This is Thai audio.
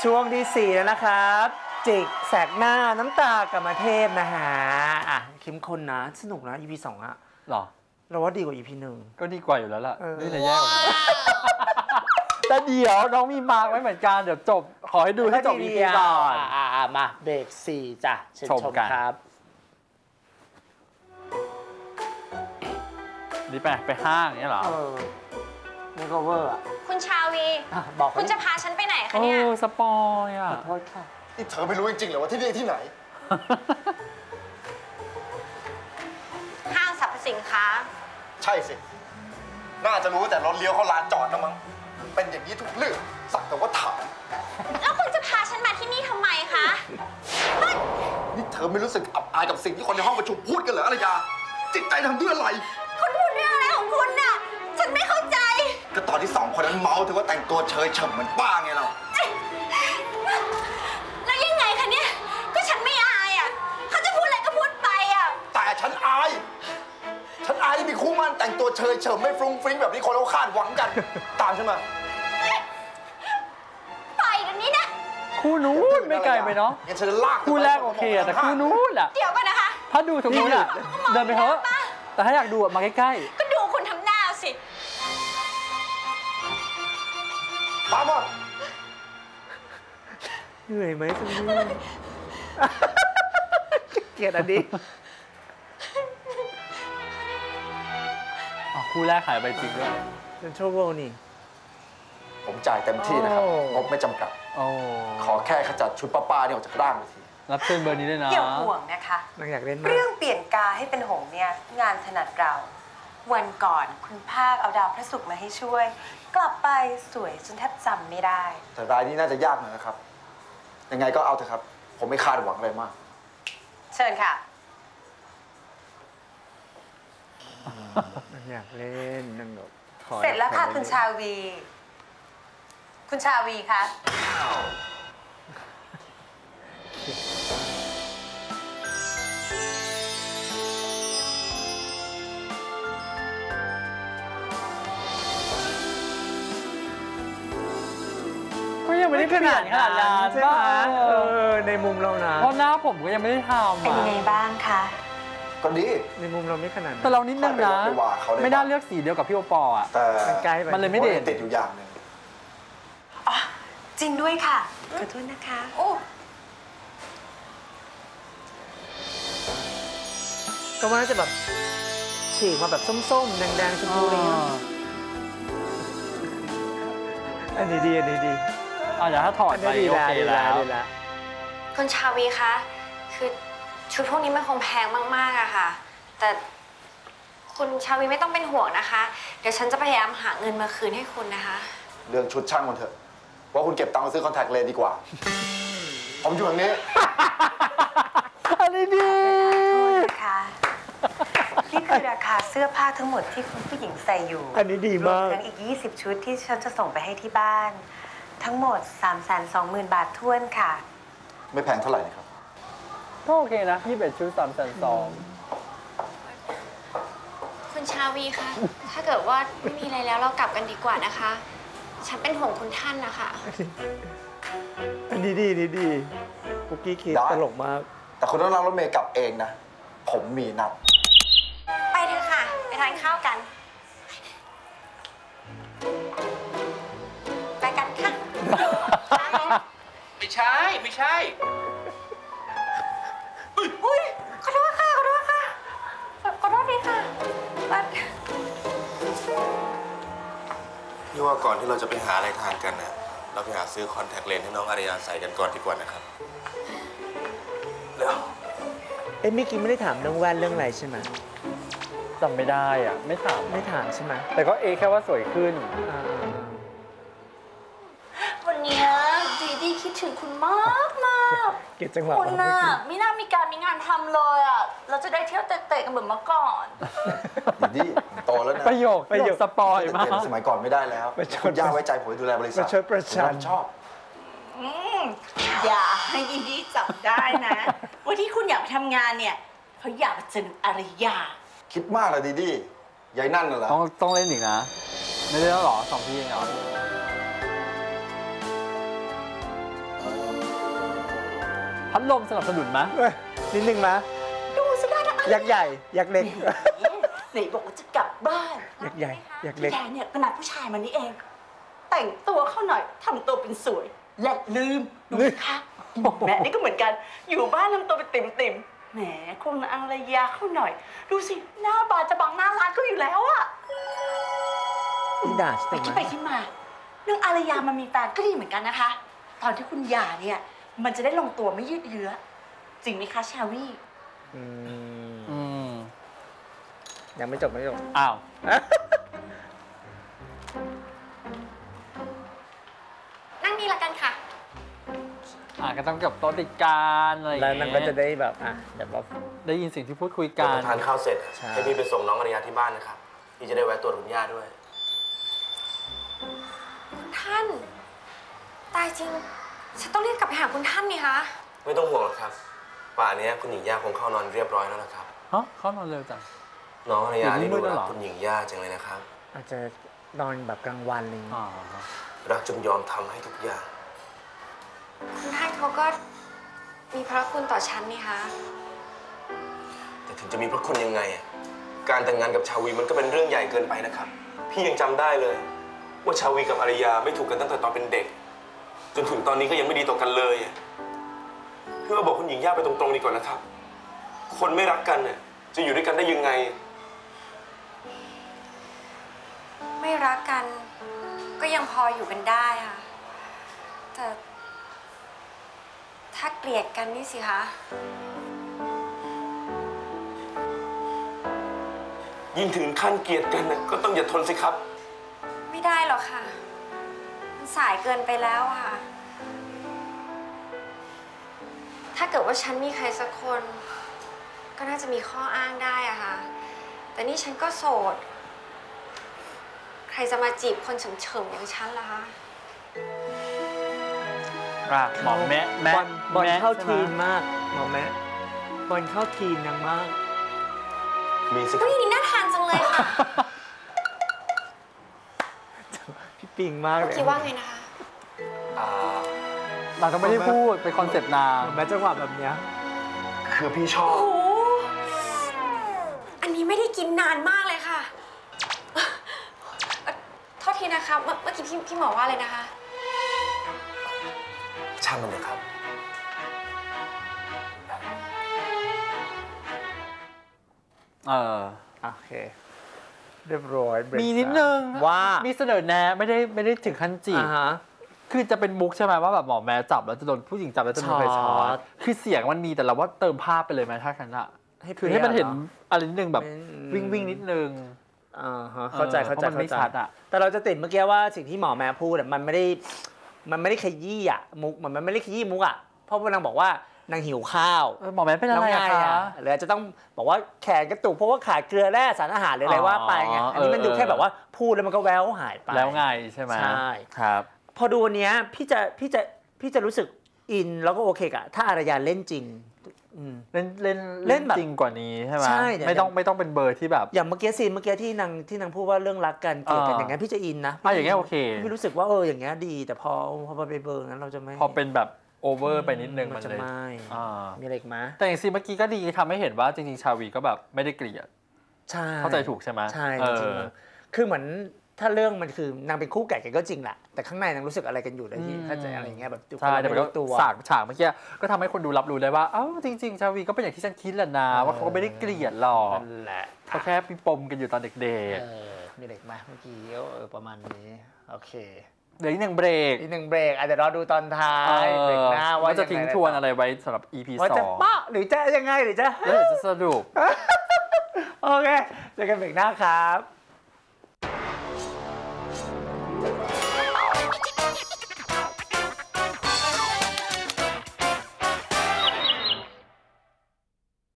ช่วงที่4แล้วนะครับจิกแสกหน้าน้ำตากรรมเทพนะฮะอ่ะเข้มข้นนะสนุกนะ EP 2อะหรอเราว่าดีกว่า EP 1 ก็ดีกว่าอยู่แล้วล่ะนี่เลยแย่กว่าแต่เดี๋ยวน้องมีมาร์กไว้เหมือนกันเดี๋ยวจบขอให้ดูให้จบ EP ก่อนมาเบรก4จ้ะเชิญชมครับนี่ไปห้างเนี่ยเหรอนี่ก็เวอร์อ่ะคุณชาวีบอกคุณจะพาฉันไปไหนคะเนี่ยสปอยอ่ะขอโทษค่ะนี่เธอไม่รู้จริงๆเหรอว่าที่นี่ที่ไหนห้างสรรพสินค้าใช่สิน่าจะรู้แต่รถเลี้ยวเขาลานจอดนะมั้งเป็นอย่างนี้ทุกเรื่องสักแต่ว่าถามแล้วคุณจะพาฉันมาที่นี่ทำไมคะนี่เธอไม่รู้สึกอับอายกับสิ่งที่คนในห้องประชุมพูดกันเหรออารยาจิตใจทำด้วยอะไรคุณพูดเรื่องอะไรของคุณน่ะฉันไม่เข้าใจก็ตอนที่2 คนนั้นเมาเธอว่าแต่งตัวเชยเฉมเหมือนป้าไงเราแล้วยังไงคะเนี่ยก็ฉันไม่อายอ่ะเขาจะพูดอะไรก็พูดไปอ่ะแต่ฉันอายที่มีคู่มั่นแต่งตัวเชยเฉมไม่ฟรุ้งฟริ้งแบบนี้คนเราคาดหวังกันตามฉันมาไปเดี๋ยวนี้นะคู่นู้นไม่ไกลไปเนาะงั้นฉันจะลากคู่แรกโอเคแต่คู่นู้นอ่ะเดี๋ยวก่อนนะคะถ้าดูตรงนู้นอ่ะเดินไปเถอะแต่ถ้าอยากดูมาใกล้ๆก็ดูคุณทำหน้าสิตามมาเหนื่อยไหมตรงนี้เกลียดอันนี้คู่แรกขายไปจริงด้วยเป็นโชว์โวนี่ผมจ่ายเต็มที่นะครับงบไม่จำกัดขอแค่ขจัดชุดป้าๆนี่ออกจากร่างไปทีรับเชิญเบอร์นี้ด้วยนะอย่าห่วงนะคะนางอยากเล่นมากเรื่องเปลี่ยนกาให้เป็นหงเนี่ยงานถนัดเราวันก่อนคุณภาคเอาดาวพระศุกร์มาให้ช่วยกลับไปสวยจนแทบจำไม่ได้แต่รายนี้น่าจะยากหน่อยนะครับยังไงก็เอาเถอะครับผมไม่คาดหวังอะไรมากเชิญค่ะอยากเล่นนั่งแบบเสร็จแล้วค่ะคุณชาวีคุณชาวีคะก็ยังไม่ได้ขนาดนั้นใช่ไหมในมุมเรานะเพราะหน้าผมก็ยังไม่ได้ทำเป็นยังไงบ้างคะก็ดีในมุมเราไม่ขนาดแต่เรานิดนึงนะไม่น่าเลือกสีเดียวกับพี่โอปออ่ะแต่มันเลยไม่เด่นติดอยู่อย่างหนึ่งอ๋อจริงด้วยค่ะขอโทษนะคะโอ้ก็ว่าน่าจะแบบฉีกมาแบบส้มๆแดงๆชมพูอะไรอย่างเงี้ยอันนี้ดีเดี๋ยวถ้าถอดไปโอเคแล้วคุณชาวีคะคือชุดพวกนี้มันคงแพงมากๆอะค่ะแต่คุณชาวีไม่ต้องเป็นห่วงนะคะเดี๋ยวฉันจะพยายามหาเงินมาคืนให้คุณนะคะเรื่องชุดช่างมันเถอะว่าคุณเก็บตังค์มาซื้อคอนแทคเลนส์ดีกว่าผมอยู่อย่างนี้อันนี้ดีค่ะนี่คือราคาเสื้อผ้าทั้งหมดที่คุณผู้หญิงใส่อยู่อันนี้ดีมากทั้งอีก20ชุดที่ฉันจะส่งไปให้ที่บ้านทั้งหมด 320,000 บาทท้วนค่ะไม่แพงเท่าไหร่นะครับก็โอเคนะ21ชุด320,000 คุณชาวีคะถ้าเกิดว่าไม่มีอะไรแล้วเรากลับกันดีกว่านะคะฉันเป็นห่วงคุณท่านนะคะอันนี้ดีคุกกี้คิดตลกมากแต่คุณต้องนั่งรถเมล์กลับเองนะผมมีนัดไปเถอะค่ะไปทานข้าวกันไปกันค่ะไม่ใช่อุ้ยขอโทษค่ะขอโทษดีค่ะพี่ว่าก่อนที่เราจะไปหาอะไรทานกันนะเราไปหาซื้อคอนแทคเลนส์ให้น้องอารยาใส่กันก่อนดีกว่านะครับเร็วเมื่อกี้ไม่ได้ถามเรื่องแว่นเรื่องอะไรใช่ไหมจำไม่ได้อ่ะไม่ถามใช่ไหมแต่ก็แค่ว่าสวยขึ้นวันนี้ดีคิดถึงคุณมากเก็บจังหวะคุณน่ะไม่น่ามีงานทำเลยอ่ะเราจะได้เที่ยวเตะกันเหมือนเมื่อก่อนดีโตแล้วนะประโยคสปอยมากสมัยก่อนไม่ได้แล้วคุณย่าไว้ใจผมดูแลบริษัทประชันชอบอย่าให้ดีจับได้นะว่าที่คุณอยากไปทำงานเนี่ยเพราะอยากเจออารยาคิดมากเลยดียายนั่นน่ะเหรอต้องเล่นอีกนะไม่ได้แล้วหรอ2 พี่เองเหรอพัดลมสนับสนุนไหมนิดนึงนะดูสิคะนะยักษ์ใหญ่ยักษ์เล็กไหนบอกว่าจะกลับบ้านยักษ์ใหญ่ยักษ์เล็กแกเนี่ยก็นัดผู้ชายมานี่เอง แต่งตัวเข้าหน่อยทำตัวเป็นสวยและลืมดูสิคะแม่นี่ก็เหมือนกัน อยู่บ้านทำตัวเป็นติ่มๆแหมคงอังระยาเข้าหน่อย ดูสิหน้าบานจะบังหน้าร้านก็อยู่แล้วอะนี่ด่าฉันไปทำคิดไมไปคิดมาเรื่องอารยามันมีแฟนก็ดีเหมือนกันนะคะ ตอนที่คุณหย่าเนี่ยมันจะได้ลงตัวไม่ยืดเยื้อจริงไหมคะชาวี่อืมอืมยังไม่จบไม่จบอ้าวนั่งนี่ละกันค่ะก็ต้องกับโต๊ะติดกันอะไรอย่างแล้วเงี้ยมันก็จะได้แบบแบบว่าได้ยินสิ่งที่พูดคุยเดี๋กัยวน ทานข้าวเสร็จใช่ให้พี่ไปส่งน้องอารยาที่บ้านนะครับ พี่จะได้แวะตรวจคุณย่าด้วยคุณท่าน ตายจริง ฉันต้องรีบกลับไปหาคุณท่านนี่คะไม่ต้องห่วงหรอกครับ ป่านนี้คุณหญิงย่าคงเข้านอนเรียบร้อยแล้วนะครับฮะเขานอนเร็วจังน้องอารยานี่มืดูดแล้วรัเหรกอคุณหญิงย่าจังเลยนะครับอาจจะนอนแบบกลางวันอะไรอย่างอ๋เงี้อยรักจนยอมทำให้ทุกอย่างคุณท่านเขาก็มีพระคุณต่อฉันนี่คะแต่ถึงจะมีพระคุณยังไงอะการแต่งงานกับชาวีมันก็เป็นเรื่องใหญ่เกินไปนะครับ พี่ยังจำได้เลย ว่าชาวีกับอารยาไม่ถูกกันตั้งแต่ตอนเป็นเด็ก จนถึงตอนนี้ก็ยังไม่ดีต่อกันเลยอะพี่ว่าบอกคุณหญิงย่าไปตรงๆดีกว่านะครับ คนไม่รักกันเนี่ยจะอยู่ด้วยกันได้ยังไงไม่รักกันก็ยังพออยู่กันได้ค่ะ แต่ถ้าเกลียดกันนี่สิคะยิ่งถึงขั้นเกลียดกันน่ะก็ต้องอย่าทนสิครับไม่ได้หรอกค่ะ มันสายเกินไปแล้วอะค่ะ ถ้าเกิดว่าฉันมีใครสักคน ก็น่าจะมีข้ออ้างได้อะค่ะ แต่นี่ฉันก็โสด ใครจะมาจีบคนเฉิมๆอย่างฉันล่ะคะหมอแม่บอลเข้าใช่ไหมทีมมากหมอแม่บอลเข้าทีมยังมากมีสิคก็รับนี่น่าทานจังเลยค่ะพี่ปิงมากเลยคิดว่าไงนะคะเราต้องไม่ได้พูดเป็นคอนเซ็ปต์นางหมอแม่จังหวะแบบเนี้ยคือพี่ชอบโอ้โห อันนี้ไม่ได้กินนานมากเลยค่ะโทษทีนะคะ เมื่อกี้พี่หมอว่าอะไรนะคะช่างมันเลยครับโอเค เรียบร้อยเบรกมีนิดนึงว่ามีเสนอแนะไม่ได้ถึงขั้นจีบอ่าฮะคือจะเป็นมุกใช่ไหมว่าแบบหมอแม่จับแล้วจะโดนผู้หญิงจับแล้วจะโดนไฟช็อช็อตตคือเสียงมันมีแต่เราว่าเติมภาพไปเลยไหมถ้ากันอะให้คือให้มันเห็นเปรี้ยวเหรออะไรนิดนึงแบบไม่วิ่งนิดนึงอ่าฮะเข้าใจเพราะมันไม่ชัดอะแต่เราจะติดเมื่อกี้ว่าสิ่งที่หมอแม่พูดอะมันไม่ได้ขยี้อะมุกมันไม่ได้ขยี้มุกอะเพราะว่านางบอกว่านางหิวข้าวหมอแม่เป็นอะไรแล้วอะไงคะหรืออาจจะต้องบอกว่าแขนกระตุกเพราะว่าขาดเกลือแร่สารอาหารหรืออะไรว่าไปไงอันนี้มันดูแค่แบบว่าพูดแล้วมันก็แววหายไปแล้วไงใช่ไหมใช่ครับพอดูอันเนี้ยพี่จะรู้สึกอินแล้วก็โอเคกะถ้าอารยาเล่นจริงอืมเล่นเล่นแบบจริงกว่านี้ใช่ไหมใช่เนี่ยไม่ต้องเป็นเบอร์ที่แบบอย่างเมื่อกี้ซีนเมื่อกี้ที่นางพูดว่าเรื่องรักกันเกลียดกันอ่าอย่างงั้นพี่จะอินนะอย่างเงี้ยโอเคพี่รู้สึกว่าอย่างเงี้ยดี แต่พอไปเบอร์งั้นเราจะไม่พอเป็นแบบโอเวอร์ไปนิดนึงมัมัน นจะเลยไม่อ่ามีอะไรอีกไหมแต่อย่างซีนเมื่อกี้ก็ดีทำให้เห็นว่าจริงๆชาวีก็แบบไม่ได้เกลียดใช่เข้าใจถูกใช่ไหมใช่เอจริงอๆคือเหมือนถ้าเรื่องมันคือนางเป็นคู่แก่กันก็จริงแหละแต่ข้างในนางรู้สึกอะไรกันอยู่เลยที่เข้าใจอะไรอย่างเงี้ยแบบใช่แต่มันก็ไม่รู้ตัวฉากเมื่อกี้ก็ทำให้คนดูรับรู้ได้ว่าเอ้าจริงๆชาวีก็เป็นอย่างที่ฉันคิดแหละนะว่าเขาก็ไม่ได้เกลียดหรอกนั่นแหละเขาแค่มีปมกันอยู่ตอนเด็กมีเด็กไหมเมื่อกี้ประมาณนี้โอเคๆเดี๋ยวอีกหนึ่งเบรกอีกหนึ่งเบรกอาจจะรอดูตอนท้ายเบรกหน้าว่าว่าจะทิ้งทวนอะไรไว้สำหรับ EP ว่าจะ 2 ปะหรือจะยังไงหรือจะแล้วเดี๋ยวจะสรุปโอเคเจอกันเบรกหน้าครับ